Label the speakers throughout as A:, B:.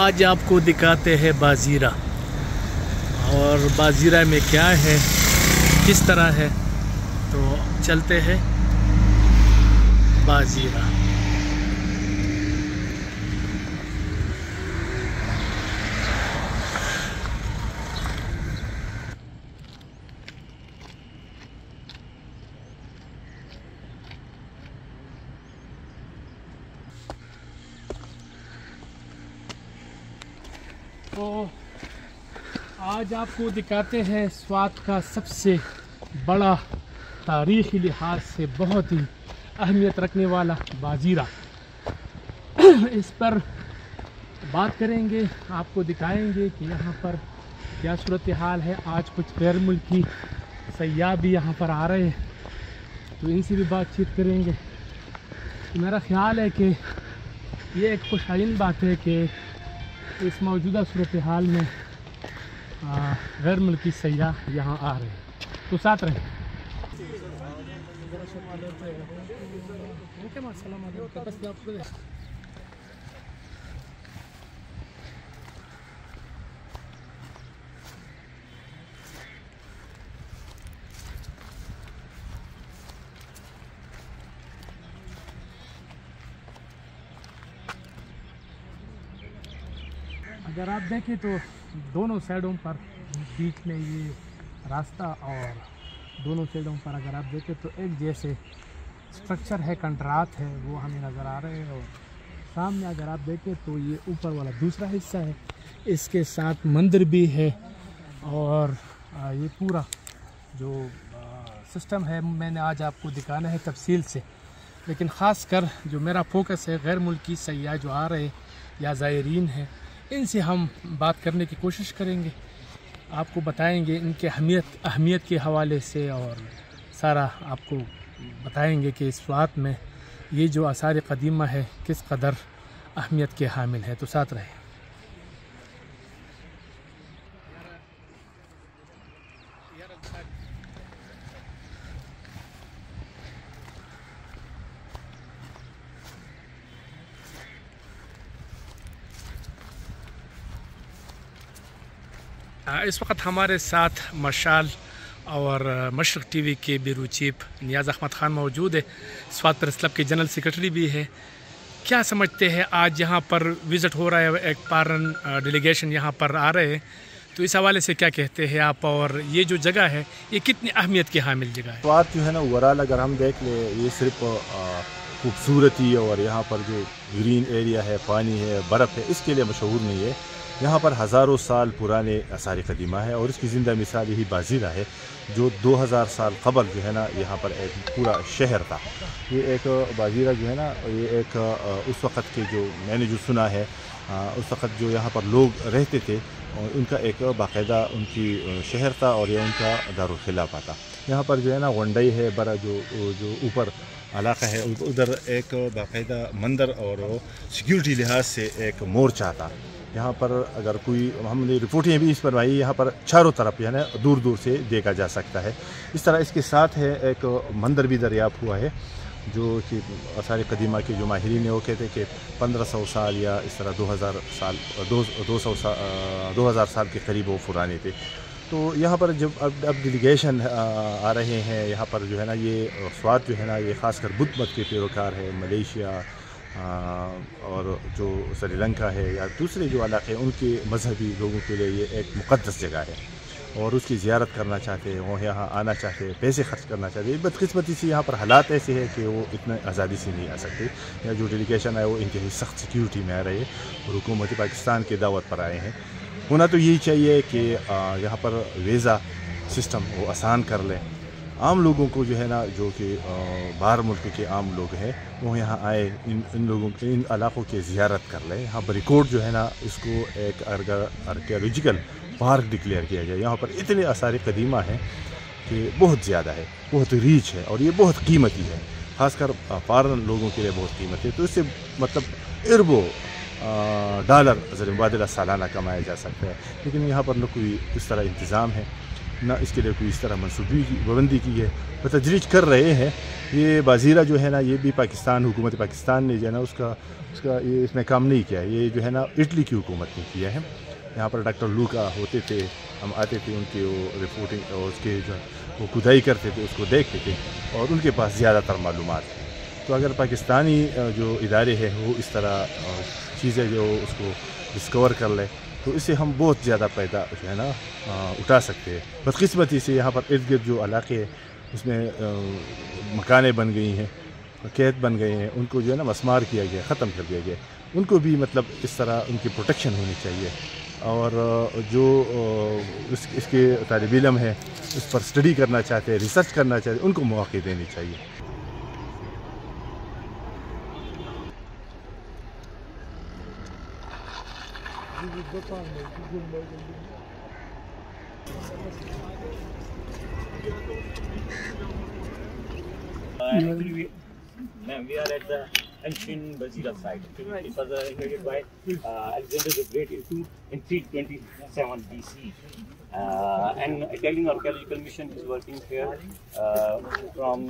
A: आज आपको दिखाते हैं बाजीरा, और बाजीरा में क्या है, किस तरह है, तो चलते हैं बाजीरा। तो आज आपको दिखाते हैं स्वात का सबसे बड़ा तारीख़ी लिहाज से बहुत ही अहमियत रखने वाला बाजीरा। इस पर बात करेंगे, आपको दिखाएंगे कि यहाँ पर क्या सूरत हाल है। आज कुछ गैर मुल्की सयाह भी यहाँ पर आ रहे हैं, तो इनसे भी बातचीत करेंगे। तो मेरा ख़्याल है कि ये एक खुशहाइन बात है कि इस मौजूदा सूरत हाल में गैर मुल्की सयाह यहाँ आ रहे हैं, तो साथ रहें। अगर आप देखें तो दोनों साइडों पर बीच में ये रास्ता, और दोनों साइडों पर अगर आप देखें तो एक जैसे स्ट्रक्चर है, कंट्राट है, वो हमें नज़र आ रहे हैं। और सामने अगर आप देखें तो ये ऊपर वाला दूसरा हिस्सा है, इसके साथ मंदिर भी है। और ये पूरा जो सिस्टम है मैंने आज आपको दिखाना है तफसील से, लेकिन ख़ास कर जो मेरा फोकस है गैर मुल्की सयाह जो आ रहे या ज़ायरीन हैं, इनसे हम बात करने की कोशिश करेंगे, आपको बताएंगे इनके अहमियत के हवाले से, और सारा आपको बताएंगे कि इस स्वात में ये जो आसार क़दीमा है किस कदर अहमियत के हामिल है। तो साथ रहें। इस वक्त हमारे साथ मशाल और मशरक़ टीवी के ब्यूरो चीफ नियाज़ अहमद ख़ान मौजूद है। स्वात प्रेस क्लब के जनरल सेक्रेटरी भी है। क्या समझते हैं, आज यहाँ पर विज़िट हो रहा है, एक फॉरेन डेलीगेशन यहाँ पर आ रहे हैं, तो इस हवाले से क्या कहते हैं आप, और ये जो जगह है ये कितनी अहमियत की हामिल जगह है?
B: स्वात जो है ना ओवरऑल अगर हम देख ले, ये सिर्फ खूबसूरती और यहाँ पर जो ग्रीन एरिया है, पानी है, बर्फ़ है, इसके लिए मशहूर नहीं है। यहाँ पर हज़ारों साल पुराने आसार क़दीमा है, और इसकी ज़िंदा मिसाल यही बाजीरा है, जो 2000 साल कबल जो है ना यहाँ पर एक पूरा शहर था। ये एक बाजीरा जो है ना, ये एक उस वक़्त के जो मैंने जो सुना है, उस वक़्त जो यहाँ पर लोग रहते थे, और उनका एक बाकायदा उनकी शहर था, और ये उनका दारुल खिलाफा था। यहाँ पर जो है ना वंडई है बड़ा, जो ऊपर इलाका है, उधर एक बाकायदा मंदिर और सिक्योरिटी लिहाज से एक मोर्चा था। यहाँ पर अगर कोई, हमने रिपोर्टें भी इस पर आई, यहाँ पर चारों तरफ यानी दूर दूर से देखा जा सकता है। इस तरह इसके साथ है एक मंदिर भी दरियाफ्त हुआ है, जो कि आसार क़दीमा के जो माहिरीन ने वो कहते हैं कि 1500 साल या इस तरह 2000 साल के करीब वो पुराने थे। तो यहाँ पर जब अब डेलीगेशन आ रहे हैं यहाँ पर जो है ना, ये स्वात जो है ना, ये ख़ासकर बुद्ध मत के पैरोकार है, मलेशिया और जो श्रीलंका है या दूसरे जो इलाके हैं, उनके मजहबी लोगों के लिए ये एक मुक़द्दस जगह है, और उसकी ज़ियारत करना चाहते हैं, वो यहाँ आना चाहते हैं, पैसे खर्च करना चाहते हैं। बदकिस्मती से यहाँ पर हालात ऐसे हैं कि वो इतने आज़ादी से नहीं आ सकते। या जो डेलीगेशन है वो इंतहाई सख्त सिक्योरिटी में आ रहे हैं, और हुकूमत पाकिस्तान के दावत पर आए हैं। होना तो यही चाहिए कि यहाँ पर वीज़ा सिस्टम वो आसान कर लें। आम लोगों को जो है ना, जो कि बाहर मुल्क के आम लोग हैं, वो यहाँ आए, इन लोगों के इन इलाक़ों की ज़ियारत कर लें। यहाँ बरिकोट जो है ना, इसको एक आर्कियोलॉजिकल पार्क डिक्लेयर किया गया। यहाँ पर इतने आसार क़दीमा हैं कि बहुत ज़्यादा है, बहुत रीच है, और ये बहुत कीमती है, ख़ासकर फॉरेन लोगों के लिए बहुत कीमती है। तो इससे मतलब अरबों डॉलर ज़र मुबादला सालाना कमाया जा सकता है, लेकिन यहाँ पर न कोई इस तरह इंतज़ाम है, ना इसके लिए कोई इस तरह मनसूबबंदी की है। वो तजरीज कर रहे हैं। ये बाजीरा जो है ना, ये भी पाकिस्तान, हुकूमत पाकिस्तान ने जो है ना उसका ये इसमें काम नहीं किया है। ये जो है ना इटली की हुकूमत ने किया है। यहाँ पर डॉक्टर लूका होते थे, हम आते थे, उनके वो रिपोर्टिंग और उसके जो वो खुदाई करते थे, उसको देखते थे और उनके पास ज़्यादातर मालूमात है। तो अगर पाकिस्तानी जो इदारे हैं वो इस तरह चीज़ें जो उसको डिस्कवर कर ले तो इससे हम बहुत ज़्यादा फ़ायदा जो है ना उठा सकते हैं। बदकिस्मती से यहाँ पर इर्द गिर्द जो इलाके हैं उसमें मकाने बन गई हैं, कैद बन गए हैं, उनको जो है ना मसमार किया गया, ख़त्म कर दिया गया। उनको भी मतलब इस तरह उनकी प्रोटेक्शन होनी चाहिए और जो इसके तालिब इल्म है इस पर स्टडी करना चाहते हैं, रिसर्च करना चाहते हैं, उनको मौके देने चाहिए।
C: Actually, we are at the ancient Basira site. It was invaded by Alexander the Great in 327 BC. An Italian archaeological mission is working here from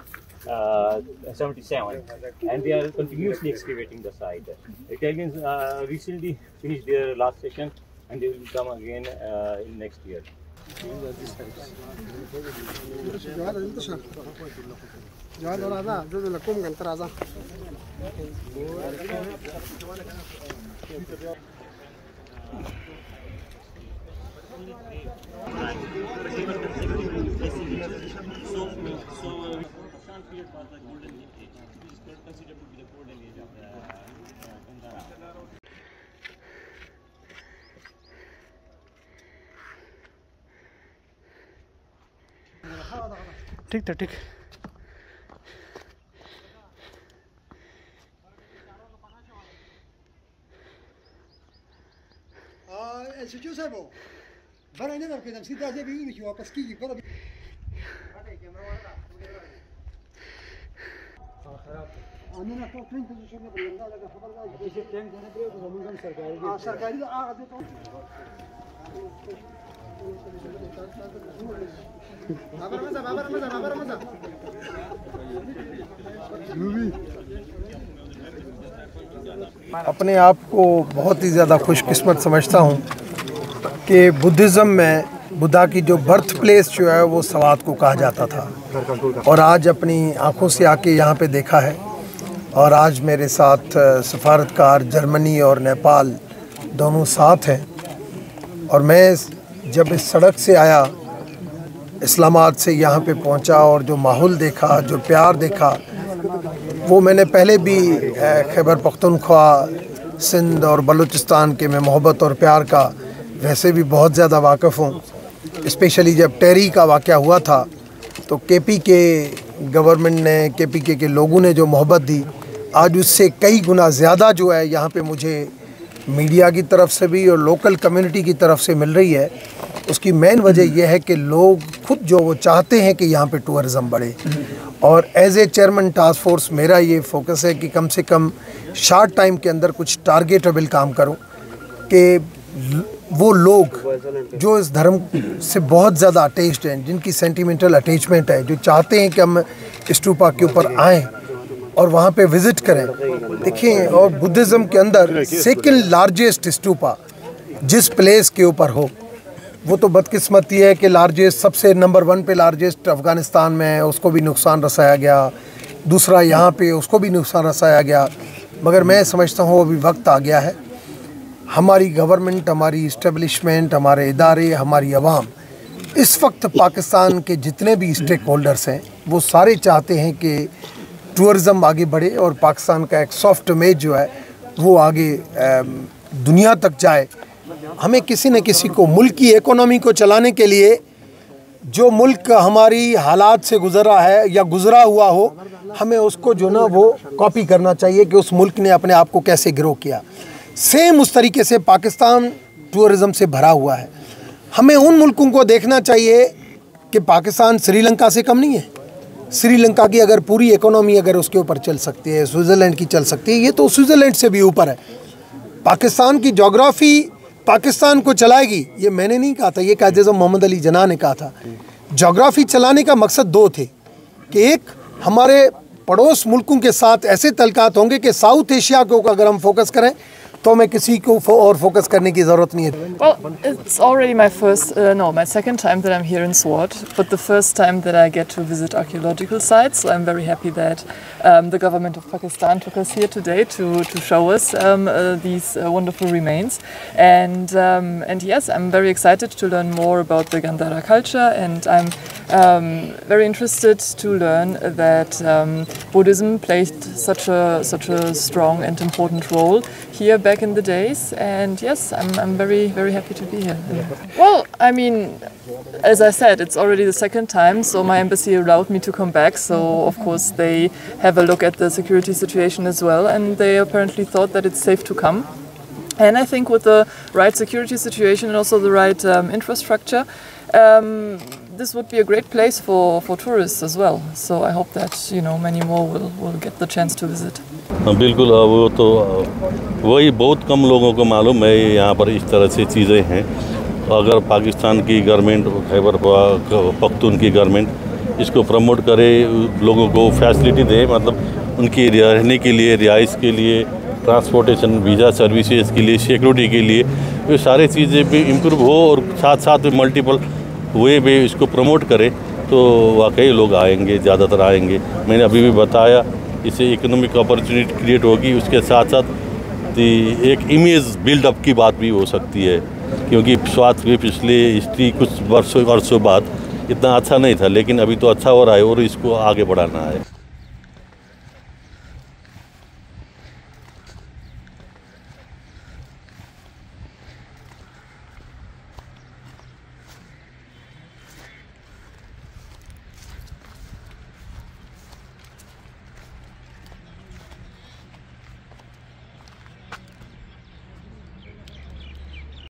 C: 1977, and they are continuously excavating the site. Italians recently finished their last session, and they will come again in next year.
A: ठीक था, ठीक।
D: Giuseppe, bara ne var kadar sida je bir ki वापस की bara आने तो train position में बंदा लगा खबरदार जैसे ट्रेन जाने पे तो हम सरकारी हां सरकारी तो आ दे तो बाबर मजा
E: अपने आप को बहुत ही ज़्यादा खुशकिस्मत समझता हूँ कि बुद्धिज़्म में बुद्धा की जो बर्थ प्लेस जो है वो सवात को कहा जाता था, और आज अपनी आँखों से आके यहाँ पे देखा है। और आज मेरे साथ सफारतकार जर्मनी और नेपाल दोनों साथ हैं। और मैं जब इस सड़क से आया, इस्लामाबाद से यहाँ पे पहुँचा और जो माहौल देखा, जो प्यार देखा, वो मैंने पहले भी खैबर पख्तूनख्वा, सिंध और बलूचिस्तान के में मोहब्बत और प्यार का वैसे भी बहुत ज़्यादा वाकिफ़ हूँ। स्पेशली जब टेरी का वाक़या हुआ था तो केपी के गवर्नमेंट ने, केपीके के लोगों ने जो मोहब्बत दी, आज उससे कई गुना ज़्यादा जो है यहाँ पे मुझे मीडिया की तरफ से भी और लोकल कम्युनिटी की तरफ से मिल रही है। उसकी मेन वजह यह है कि लोग खुद जो वो चाहते हैं कि यहाँ पे टूरिज़म बढ़े। और as a chairman task force मेरा ये फोकस है कि कम से कम शॉर्ट टाइम के अंदर कुछ टारगेटेबल काम करूँ कि वो लोग जो इस धर्म से बहुत ज़्यादा अटैच्ड हैं, जिनकी सेंटिमेंटल अटैचमेंट है, जो चाहते हैं कि हम स्टूपा के ऊपर आएँ और वहाँ पे विज़िट करें। देखें, और बुद्धिज़्म के अंदर सेकंड लार्जेस्ट स्टूपा जिस प्लेस के ऊपर हो, वो तो बदकिस्मती है कि लार्जेस्ट, सबसे नंबर 1 पे लार्जेस्ट अफ़गानिस्तान में है, उसको भी नुकसान रसाया गया। दूसरा यहाँ पे, उसको भी नुकसान रसाया गया। मगर मैं समझता हूँ अभी वक्त आ गया है, हमारी गवर्नमेंट, हमारी इस्टेब्लिशमेंट, हमारे इदारे, हमारी आवाम, इस वक्त पाकिस्तान के जितने भी स्टेक होल्डर्स हैं वो सारे चाहते हैं कि टूरिज़म आगे बढ़े और पाकिस्तान का एक सॉफ्ट इमेज जो है वो आगे दुनिया तक जाए। हमें किसी न किसी को मुल्क की इकोनॉमी को चलाने के लिए, जो मुल्क हमारी हालात से गुज़रा है या गुज़रा हुआ हो, हमें उसको जो ना वो कॉपी करना चाहिए कि उस मुल्क ने अपने आप को कैसे ग्रो किया। सेम उस तरीके से पाकिस्तान टूरिज़म से भरा हुआ है। हमें उन मुल्कों को देखना चाहिए कि पाकिस्तान श्रीलंका से कम नहीं है। श्रीलंका की अगर पूरी इकोनॉमी अगर उसके ऊपर चल सकती है, स्विट्ज़रलैंड की चल सकती है, ये तो स्विट्ज़रलैंड से भी ऊपर है। पाकिस्तान की जोग्राफ़ी, पाकिस्तान को चलाएगी, ये मैंने नहीं कहा था, ये कायदे-ए-आज़म मोहम्मद अली जिन्ना ने कहा था। जोग्राफ़ी चलाने का मकसद दो थे कि एक, हमारे पड़ोस मुल्कों के साथ ऐसे तल्कात होंगे कि साउथ एशिया को अगर हम फोकस करें तो हमें किसी को और फोकस करने की ज़रूरत नहीं है।
F: Well, it's already my second time that I'm here in Swat, but the first time that I get to visit archaeological sites. So I'm very happy that the government of Pakistan took us here today to show us these wonderful remains. And yes, I'm very excited to learn more about the Gandhara culture, and I'm very interested to learn that Buddhism played such a strong and important role here back in the days. And yes, I'm very, very happy to be here. Well, I mean, as I said, it's already the second time, so my embassy allowed me to come back. So of course they have a look at the security situation as well, and they apparently thought that it's safe to come. And I think with the right security situation and also the right infrastructure, this would be a great place for tourists as well. So I hope that many more will get the chance to visit.
G: बिल्कुल, वो तो वही बहुत कम लोगों को मालूम है यहाँ पर इस तरह से चीज़ें हैं। अगर पाकिस्तान की गवर्नमेंट, खैबर पख्तून की गवर्नमेंट इसको प्रमोट करे, लोगों को फैसिलिटी दे, मतलब उनकी रहने के लिए, रिहाइश के लिए, ट्रांसपोर्टेशन, वीज़ा सर्विसेज के लिए, सिक्योरिटी के लिए, ये सारी चीज़ें भी इम्प्रूव हो और साथ साथ मल्टीपल वे भी इसको प्रमोट करे तो वाकई लोग आएंगे, ज़्यादातर आएंगे। मैंने अभी भी बताया, इससे इकोनॉमिक अपॉर्चुनिटी क्रिएट होगी, उसके साथ साथ एक इमेज बिल्डअप की बात भी हो सकती है, क्योंकि स्वात में पिछले हिस्ट्री कुछ वर्षों बाद इतना अच्छा नहीं था, लेकिन अभी तो अच्छा हो रहा है और इसको आगे बढ़ाना है।